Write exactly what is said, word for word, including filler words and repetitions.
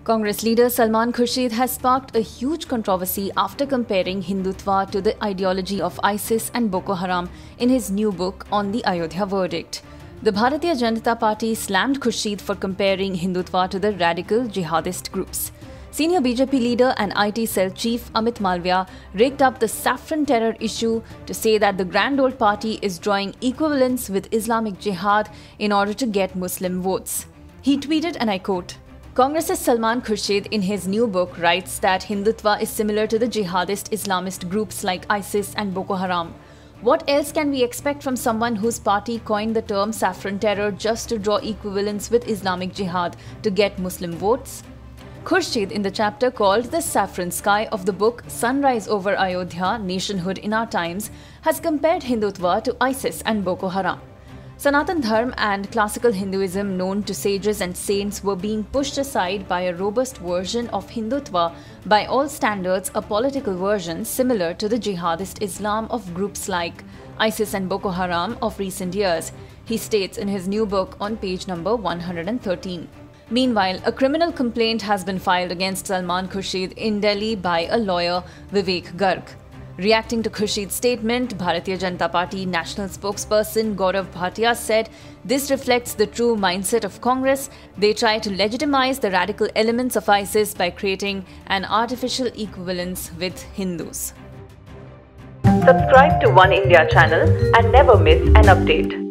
Congress leader Salman Khurshid has sparked a huge controversy after comparing Hindutva to the ideology of ISIS and Boko Haram in his new book on the Ayodhya verdict. The Bharatiya Janata Party slammed Khurshid for comparing Hindutva to the radical jihadist groups. Senior B J P leader and I T cell chief Amit Malviya raked up the saffron terror issue to say that the grand old party is drawing equivalence with Islamic Jihad in order to get Muslim votes. He tweeted, and I quote, Congress's Salman Khurshid in his new book writes that Hindutva is similar to the jihadist Islamist groups like ISIS and Boko Haram. What else can we expect from someone whose party coined the term saffron terror just to draw equivalence with Islamic Jihad to get Muslim votes? Khurshid, in the chapter called The Saffron Sky of the book Sunrise over Ayodhya, Nationhood in Our Times, has compared Hindutva to ISIS and Boko Haram. Sanatan Dharma and classical Hinduism known to sages and saints were being pushed aside by a robust version of Hindutva, by all standards a political version similar to the jihadist Islam of groups like ISIS and Boko Haram of recent years, he states in his new book on page number one hundred thirteen. Meanwhile, a criminal complaint has been filed against Salman Khurshid in Delhi by a lawyer, Vivek Garg. Reacting to Khurshid's statement, Bharatiya Janata Party national spokesperson Gaurav Bhatia said, "This reflects the true mindset of Congress. They try to legitimize the radical elements of ISIS by creating an artificial equivalence with Hindus." Subscribe to One India channel and never miss an update.